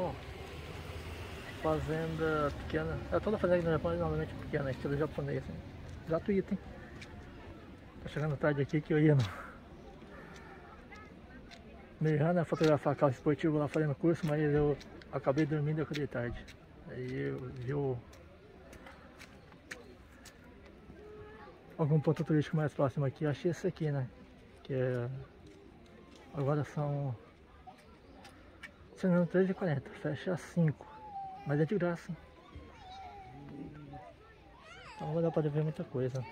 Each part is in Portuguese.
Bom, fazenda pequena. É toda fazenda aqui no Japão é normalmente pequena, estilo japonês, assim. Gratuito, hein? Tá chegando tarde aqui que eu ia no Mirrana fotografar carro esportivo lá fazendo curso, mas eu acabei dormindo e acordei tarde. Aí eu vi algum ponto turístico mais próximo aqui, eu achei esse aqui, né? Que é... Agora são... Se não me engano, 13h40, fecha às 5, mas é de graça, hein? Então vai dar pra ver muita coisa.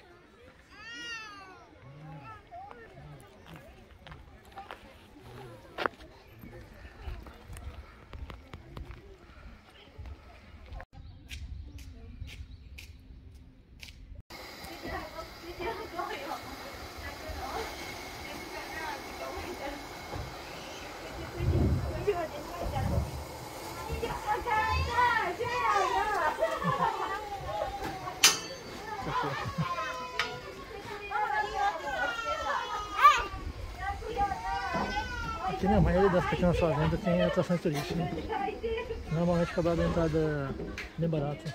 Aqui na maioria das pequenas fazendas tem atrações turísticas, né? Normalmente acaba a entrada bem barata.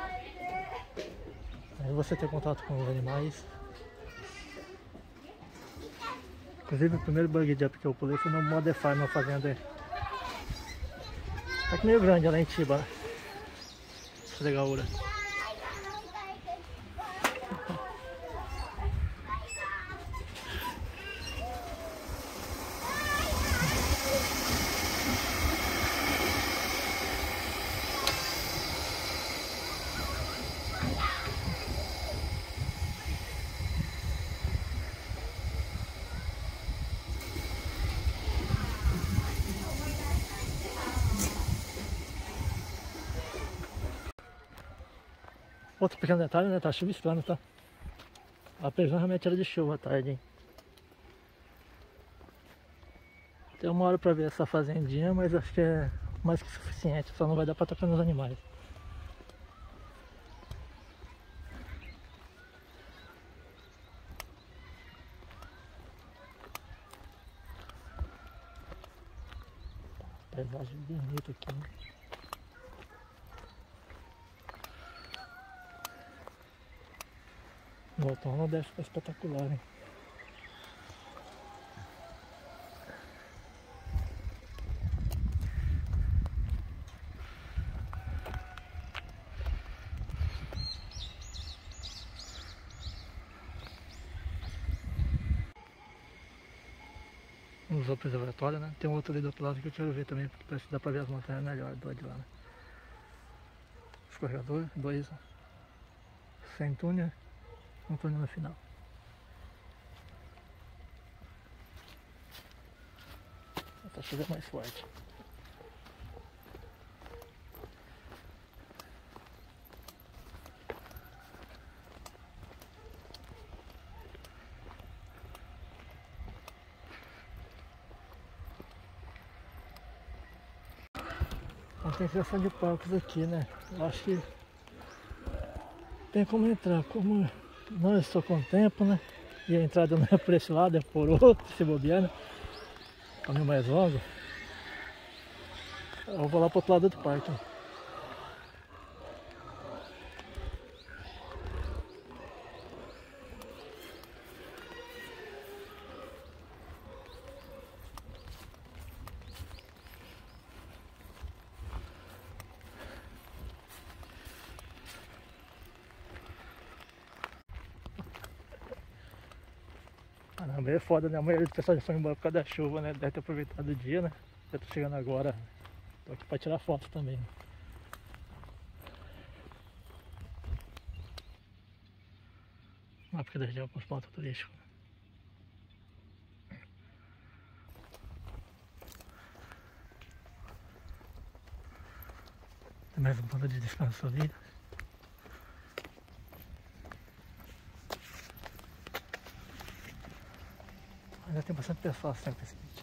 Aí você tem contato com os animais. Inclusive o primeiro bug jump que eu pulei foi no Modify, numa fazenda aí. Tá que meio grande ela em Chiba. Legal. Outro pequeno detalhe, né? Tá chuviscando, tá? A previsão realmente era de chuva à tarde, hein? Tem uma hora pra ver essa fazendinha, mas acho que é mais que suficiente, só não vai dar pra tocar nos animais. Paisagem bonita aqui, né? No outono deve ficar espetacular, hein? Usou o preservatório, né? Tem um outro ali do outro lado que eu quero ver também, porque parece que dá pra ver as montanhas melhor do lado de lá, né? Escorregador, 2 sem túnel, um túnel no final. Tá chovendo mais forte. Então tem seção de palcos aqui, né? Eu acho que tem como entrar, como não estou com tempo, né? E a entrada não é por esse lado, é por outro, se bobear, né? Caminho mais longo. Eu vou lá pro outro lado do parque. Né? Caramba, é foda, né? A maioria do pessoal já foi embora por causa da chuva, né? Deve ter aproveitado o dia, né? Eu tô chegando agora, tô aqui pra tirar foto também. Uma época da região com os pontos turísticos. Tem mais um ponto de descanso ali. Ainda tem bastante pessoal sempre esse vídeo.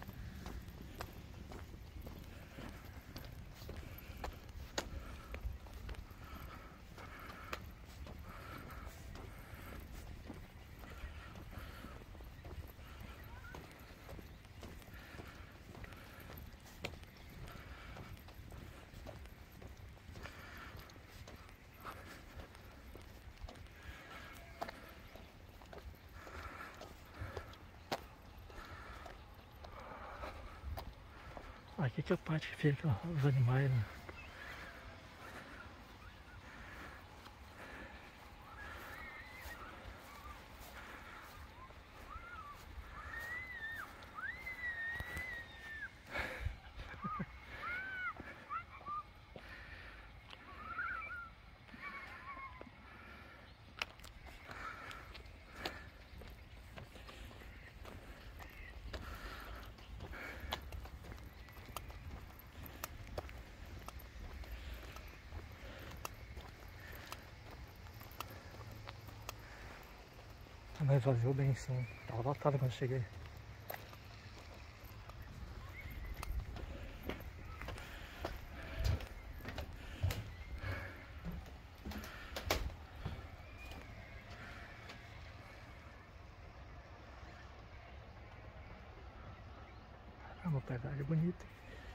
Aqui que é a parte que fica os animais, né? Mas esvaziou bem sim, tava lotado quando cheguei. É uma paisagem bonita.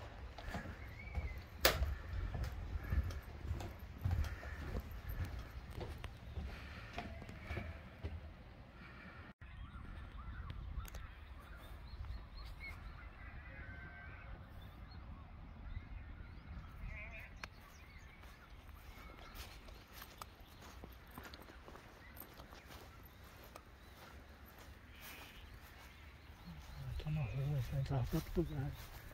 Aqui é uma rua, vai entrar para outro lugar.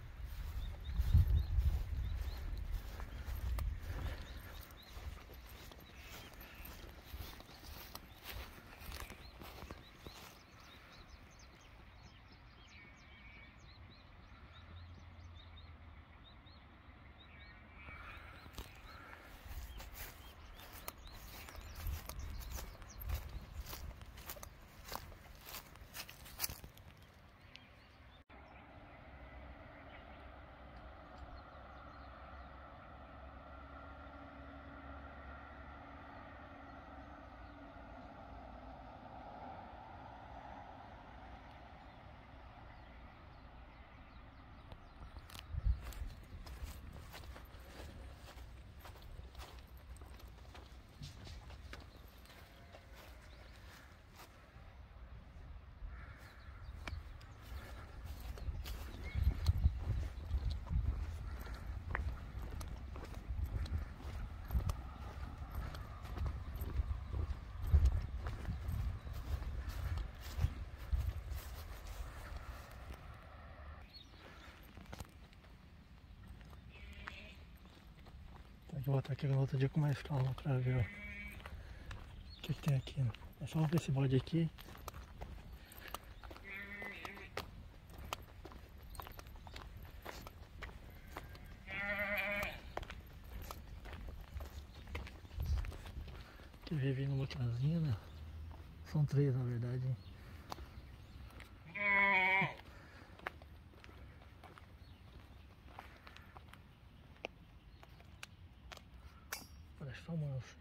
Tem que voltar aqui no outro dia com mais calma pra ver o que tem aqui, né? É só ver esse bode aqui. Que vive numa casinha, né? São 3 na verdade. Parece só manso.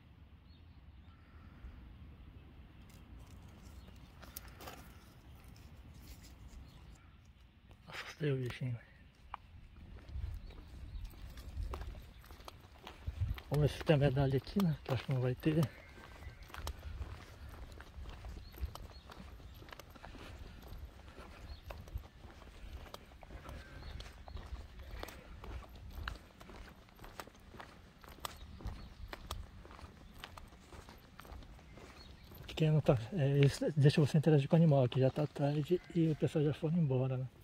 Assustei o bichinho. Vamos ver se tem medalha aqui, né? Que acho que não vai ter. Quem não tá, isso deixa você interagir com o animal, que já tá tarde e o pessoal já foram embora, né?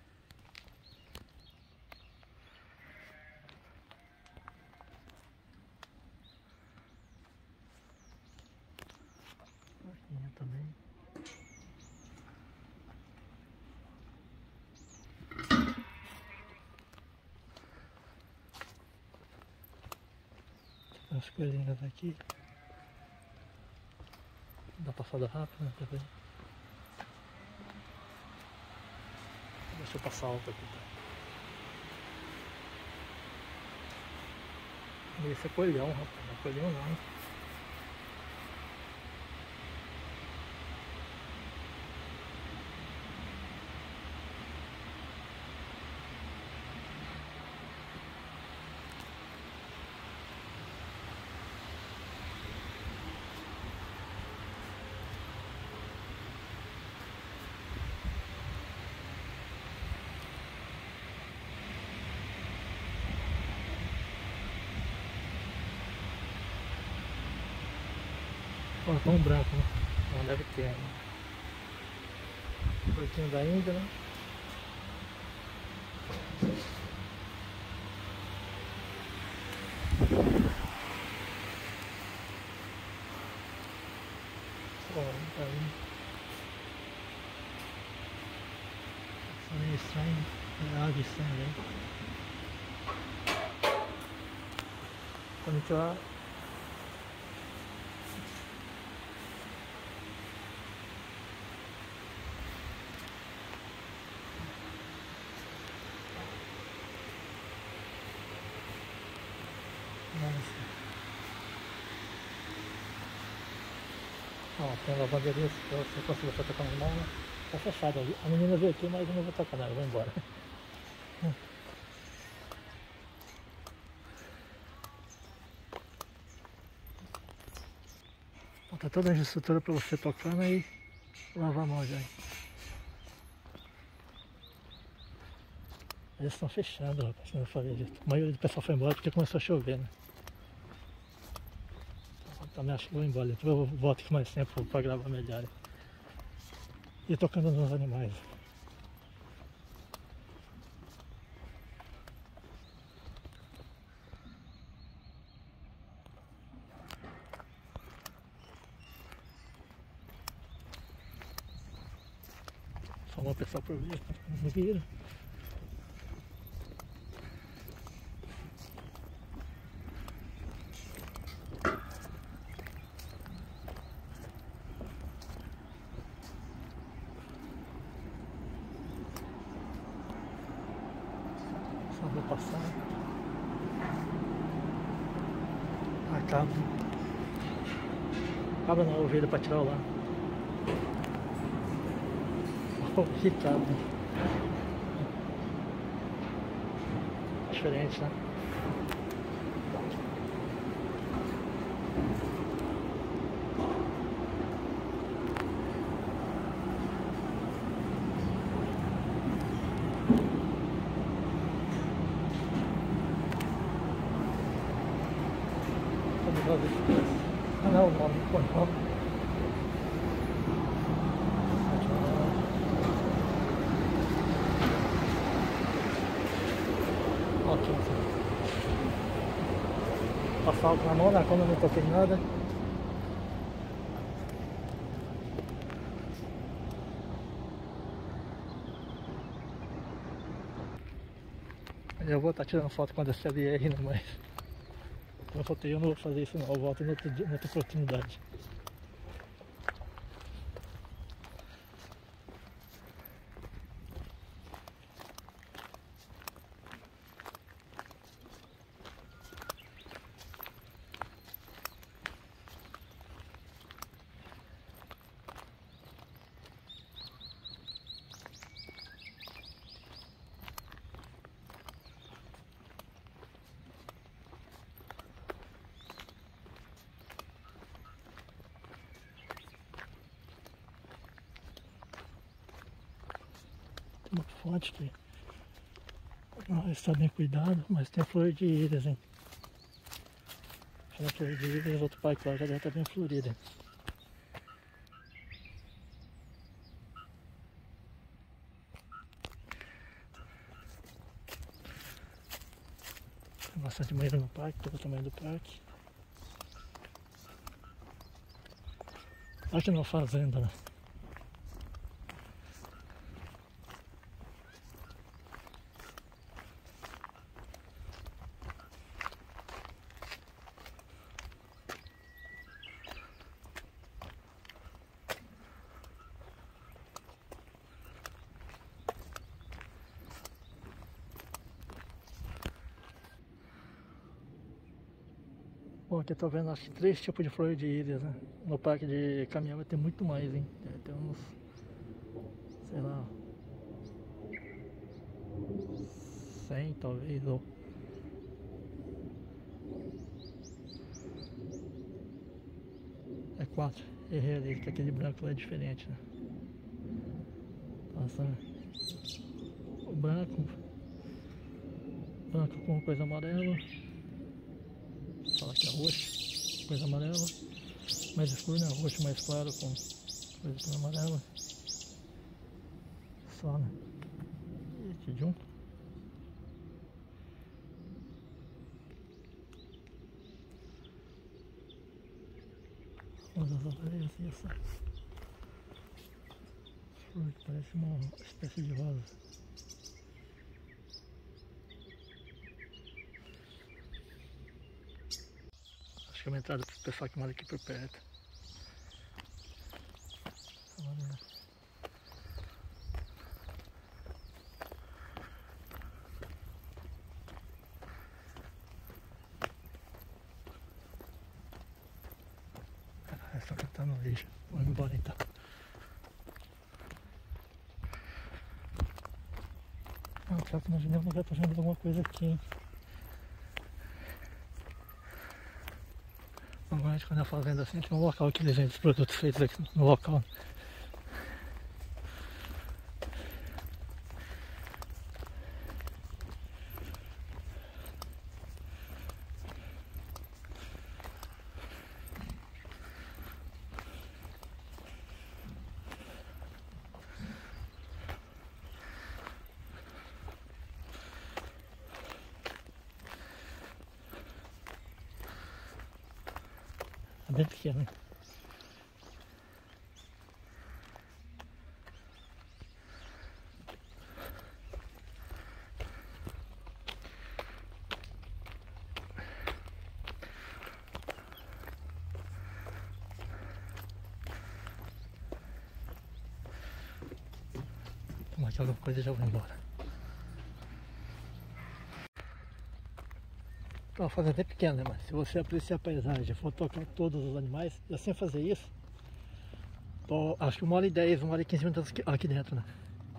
Aqui também. Tem umas coisinhas aqui. Dá passada rápida, né? Pra ver. Deixa eu passar alto aqui, tá? Esse é coelhão, rapaz. Não é coelhão não. Faltou um branco, né? Não deve ter ainda. Porquinho da Índia, né? Ó, tá aí. Isso é meio estranho. É ave estranha aí. Konnichiwa. Ó, tem a lavanderia, se você conseguir só tocar nas mãos, né? Tá fechado ali. A menina veio aqui, mas eu não vou tocar nela, eu vou embora. Ó, tá toda a estrutura pra você tocar, né? E lavar a mão já. Eles estão fechando, rapaz, como eu falei. A maioria do pessoal foi embora porque começou a chover, né? Também acho que vou embora, depois eu volto aqui mais tempo para gravar melhor. E tocando nos animais. Só uma pessoa por vez, não vira. Só vou passar. A cabra. Cabra não, ovelha para tirar o lá. Oh, que cabra. Diferente, né? Ah não, o nome, pô, nome. Ok. Passar algo na mão, né? Como eu não toquei nada. Eu vou estar tirando foto quando essa ali aí, né? Mas eu voltei, eu não vou fazer isso não, eu volto em outro dia, em outra oportunidade. Tem uma fonte que não está bem cuidado, mas tem flor de íris, hein? Tem flor de íris, outro parque lá já deve estar bem florido, hein? Tem bastante mangueira no parque, todo o tamanho do parque. Aqui numa fazenda, né? Bom, aqui eu tô vendo acho que 3 tipos de flor de íris, né? No parque de caminhão vai ter muito mais, hein? Deve ter uns, sei lá, 100 talvez, ou... É 4, errei ali, que aquele branco lá é diferente, né? Nossa, o branco com coisa amarela, fala que é roxo, coisa amarela, mais escuro, né? Roxo mais claro com coisa amarela. Só, né? E tijum. Olha as areias e essa flor que parece uma espécie de rosa. Acho que é uma entrada para o pessoal que mora aqui por perto. Olha. É só cantar no lixo. Vamos embora então. Ah, só que imaginei um lugar pra vender alguma coisa aqui, hein? Normalmente quando eu fazendo assim, tem um local que eles vendem os produtos feitos aqui no local. É bem pequeno, hein? Tomar aqui alguma coisa e já vou embora. A fazenda é pequena, né? Mas se você apreciar a paisagem, for tocar todos os animais, e assim fazer isso, tô, acho que 1h10, 1h15 minutos aqui dentro, né?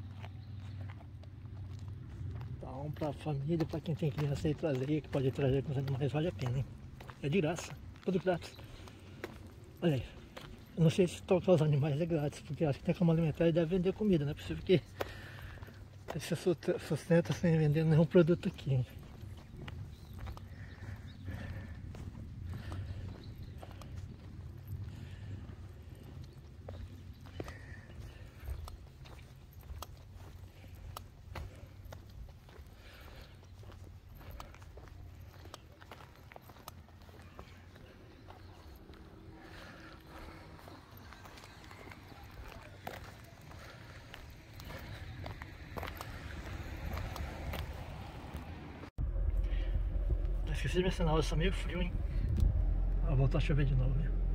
Então, pra família, pra quem tem criança aí trazer, que pode trazer com os animais, vale a pena, hein? É de graça, tudo grátis. Olha aí, eu não sei se tocar os animais é grátis, porque acho que tem como alimentar e deve vender comida, não é possível que você sustenta sem vender nenhum produto aqui, hein? Esqueci de mencionar, está meio frio, hein? Vai voltar a chover de novo, né?